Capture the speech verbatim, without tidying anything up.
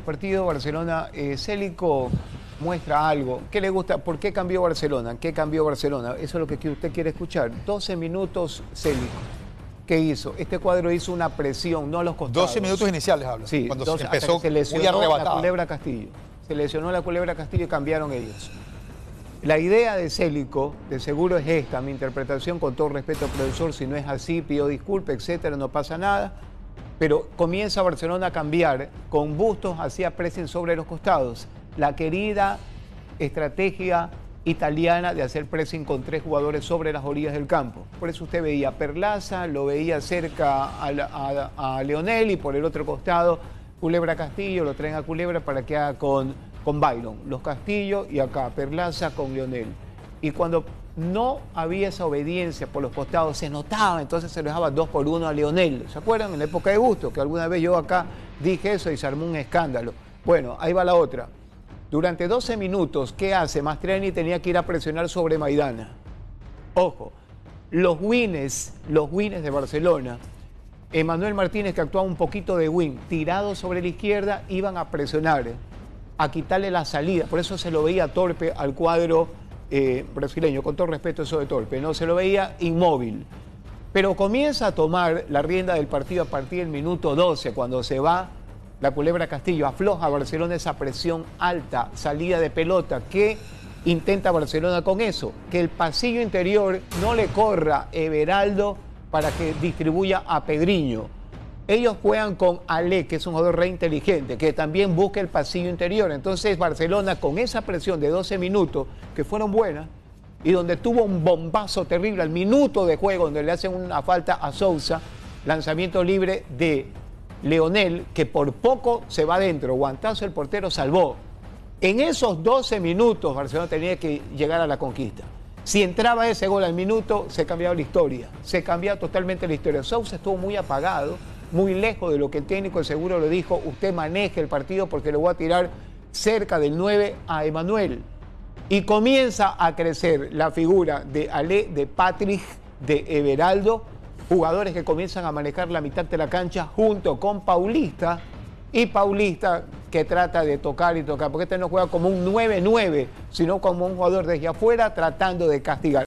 partido Barcelona, eh, Célico muestra algo. ¿Qué le gusta? ¿Por qué cambió Barcelona? ¿Qué cambió Barcelona? Eso es lo que usted quiere escuchar. doce minutos Célico. ¿Qué hizo? Este cuadro hizo una presión, no a los costados. doce minutos iniciales, habla. Sí, cuando doce, se empezó se lesionó muy arrebatado. la Culebra Castillo. Se lesionó la Culebra Castillo y cambiaron ellos. La idea de Célico, de seguro es esta, mi interpretación, con todo respeto, profesor, si no es así, pido disculpas, etcétera, no pasa nada. Pero comienza Barcelona a cambiar, con Bustos hacía pressing sobre los costados. La querida estrategia italiana de hacer pressing con tres jugadores sobre las orillas del campo. Por eso usted veía a Perlaza, lo veía cerca a, a, a Leonel y por el otro costado Culebra Castillo, lo traen a Culebra para que haga con, con Byron, los Castillo y acá Perlaza con Leonel. Y cuando no había esa obediencia por los costados, se notaba, entonces se le dejaba dos por uno a Leonel. ¿Se acuerdan? En la época de Bustos, que alguna vez yo acá dije eso y se armó un escándalo. Bueno, ahí va la otra. Durante doce minutos, ¿qué hace? Mastroeni tenía que ir a presionar sobre Maidana. Ojo, los wins, los wins de Barcelona, Emanuel Martínez, que actuaba un poquito de win, tirado sobre la izquierda, iban a presionar, a quitarle la salida. Por eso se lo veía torpe al cuadro eh, brasileño, con todo respeto eso de torpe, no se lo veía inmóvil. Pero comienza a tomar la rienda del partido a partir del minuto doce, cuando se va la Culebra Castillo, afloja a Barcelona esa presión alta, salida de pelota. ¿Qué intenta Barcelona con eso? Que el pasillo interior no le corra Everaldo para que distribuya a Pedriño. Ellos juegan con Ale, que es un jugador re inteligente, que también busca el pasillo interior. Entonces Barcelona, con esa presión de doce minutos, que fueron buenas, y donde tuvo un bombazo terrible al minuto de juego, donde le hacen una falta a Sousa, lanzamiento libre de Leonel, que por poco se va adentro, guantazo el portero salvó. En esos doce minutos Barcelona tenía que llegar a la conquista. Si entraba ese gol al minuto, se cambiaba la historia, se cambiaba totalmente la historia. Sousa estuvo muy apagado, muy lejos de lo que el técnico seguro le dijo: usted maneje el partido porque le voy a tirar cerca del nueve a Emanuel. Y comienza a crecer la figura de Ale, de Patrick, de Everaldo, jugadores que comienzan a manejar la mitad de la cancha junto con Paulista, y Paulista que trata de tocar y tocar, porque este no juega como un nueve nueve, sino como un jugador desde afuera tratando de castigar.